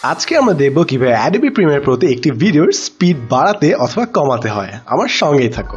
আজকে আমরা দেখব কিভাবে অ্যাডোবি প্রিমিয়ার প্রোতে একটি ভিডিওর স্পিড বাড়াতে অথবা কমাতে হয়। আমার সঙ্গেই থাকো।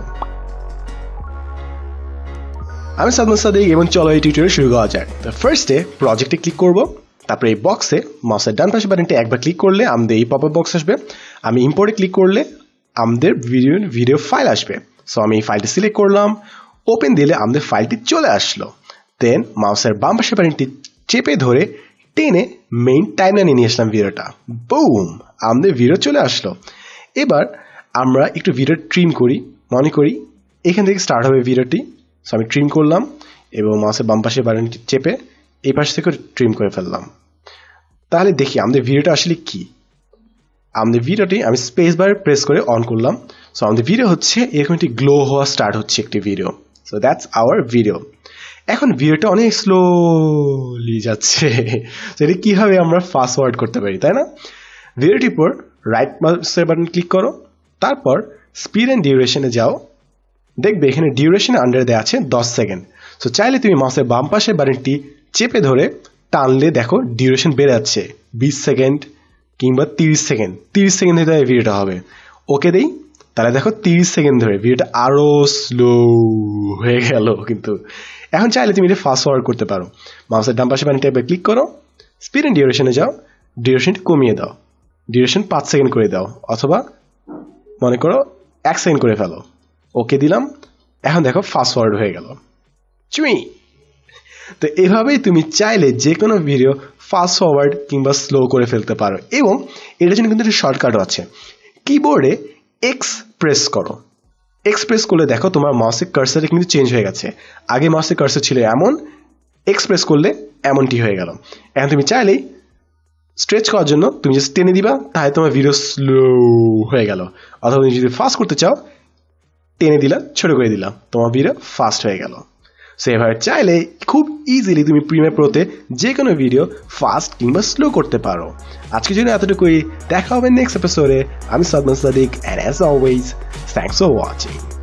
আমি সাদমান সাদিক এবং চলো এই টিউটোরিয়াল শুরু করা যাক। তো ফার্স্টে প্রজেক্টে ক্লিক করব, তারপরে এই বক্সে মাউসের ডান পাশে বাটনটি একবার ক্লিক করলে আমাদের এই পপআপ বক্স আসবে। আমি ইম্পোর্টে ক্লিক করলে আমাদের ভিডিও ফাইল আসবে। সো আমি এই ফাইলটি সিলেক্ট করলাম, ওপেন দিলে আমাদের ফাইলটি চলে আসলো। দেন মাউসের বাম পাশে বাটনটি চেপে ধরে টেনে মেইন টাইমলাইনে নিয়ে আসলাম ভিডিওটা। বুম, আমাদের ভিডিও চলে আসলো। এবার আমরা একটু ভিডিও ট্রিম করি। মনে করি এখান থেকে স্টার্ট হবে ভিডিওটি। সো আমি ট্রিম করলাম এবং মাউসের বাম পাশে বাটনটি চেপে এই পাশ থেকে ট্রিম করে ফেললাম। তাহলে দেখি আমাদের ভিডিওটা আসলে কি। আমাদের ভিডিওটি আমি স্পেস বার প্রেস করে অন করলাম। সো আমাদের ভিডিও হচ্ছে এরকম একটি গ্লো হওয়া স্টার্ট হচ্ছে একটি video. So that's our video. এখন ভিডিওটা অনেক স্লোলি যাচ্ছে। সেটা কিভাবে আমরা ফাস্ট ফরওয়ার্ড করতে পারি, তাই না? ভিডিওটির পর রাইট মাউসের বাটন ক্লিক করো, তারপর স্পিড অ্যান্ড ডিউরেশনে যাও। দেখবে এখানে ডিউরেশনের আন্ডারে দেওয়া আছে 10 সেকেন্ড। সো চাইলে তুমি মাউসের বাম পাশের বাটনটি চেপে ধরে টানলে দেখো ডিউরেশন বেড়ে যাচ্ছে 20 সেকেন্ড কিংবা 30 সেকেন্ড। 30 সেকেন্ড ধরে ভিডিওটা হবে। ওকে দেই, তাহলে দেখো 30 সেকেন্ড ধরে ভিডিওটা আরো স্লো হয়ে গেল। কিন্তু এখন চাইলে তুমি এটা ফাস্ট ফরওয়ার্ড করতে পারো। মাউসের ডান পাশে বাটনটি একবার ক্লিক করো, স্পিড অ্যান্ড ডিউরেশনে যাও, ডিউরেশনটি কমিয়ে দাও, ডিউরেশন 5 সেকেন্ড করে দাও, অথবা মনে করো 1 সেকেন্ড করে ফেলো। ওকে দিলাম, এখন দেখো ফাস্ট ফরওয়ার্ড হয়ে গেল। চুই। তো এভাবেই তুমি চাইলে যে কোনো ভিডিও ফাস্ট ফরওয়ার্ড কিংবা স্লো করে ফেলতে পারো। এবং এটার জন্য কিন্তু একটা শর্টকাটও আছে। কিবোর্ডে এক্স প্রেস করো। এক্স প্রেস করলে দেখো তোমার মাউসের কার্সারটা কিন্তু চেঞ্জ হয়ে গেছে। আগে মাউসের কার্সার ছিল এমন, এক্স প্রেস করলে এমনটি হয়ে গেল। এখন তুমি চাইলেই স্ট্রেচ করার জন্য তুমি জাস্ট টেনে দিবা, তাহলে তোমার ভিডিও স্লো হয়ে গেল। অথবা তুমি যদি ফাস্ট করতে চাও টেনে দিলা, ছোট করে দিলাম, তোমার ভিডিও ফাস্ট হয়ে গেল। সো এভাবে চাইলে খুব ইজিলি তুমি প্রিমিয়ার প্রোতে যে কোনো ভিডিও ফাস্ট কিংবা স্লো করতে পারো। আজকের জন্য এতটুকুই। দেখা হবে নেক্সট এপিসোডে। আমি Sadman Sadiq, and as always, thanks for watching.